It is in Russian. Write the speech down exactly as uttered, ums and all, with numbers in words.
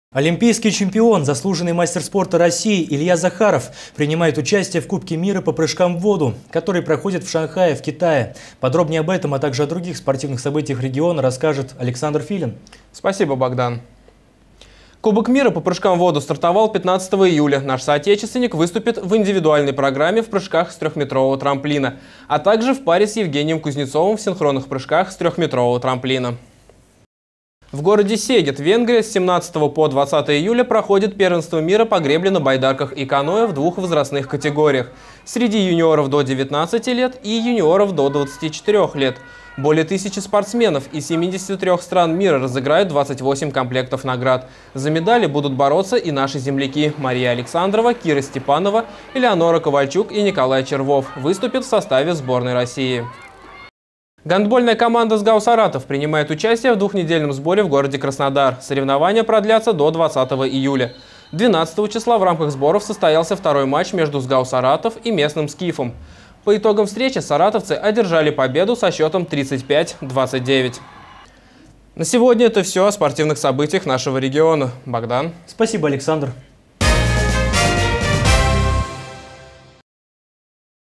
Олимпийский чемпион, заслуженный мастер спорта России Илья Захаров принимает участие в Кубке мира по прыжкам в воду, который проходит в Шанхае, в Китае. Подробнее об этом, а также о других спортивных событиях региона расскажет Александр Филин. Спасибо, Богдан. Кубок мира по прыжкам в воду стартовал пятнадцатого июля. Наш соотечественник выступит в индивидуальной программе в прыжках с трехметрового трамплина, а также в паре с Евгением Кузнецовым в синхронных прыжках с трехметрового трамплина. В городе Сегет, Венгрия, с семнадцатого по двадцатое июля проходит первенство мира по гребле на байдарках и каноэ в двух возрастных категориях – среди юниоров до девятнадцати лет и юниоров до двадцати четырёх лет. Более тысячи спортсменов из семидесяти трёх стран мира разыграют двадцать восемь комплектов наград. За медали будут бороться и наши земляки Мария Александрова, Кира Степанова, Элеонора Ковальчук и Николай Червов выступят в составе сборной России. Гандбольная команда СГАУ «Саратов» принимает участие в двухнедельном сборе в городе Краснодар. Соревнования продлятся до двадцатого июля. двенадцатого числа в рамках сборов состоялся второй матч между СГАУ «Саратов» и местным «Скифом». По итогам встречи саратовцы одержали победу со счетом тридцать пять — двадцать девять. На сегодня это все о спортивных событиях нашего региона. Богдан. Спасибо, Александр.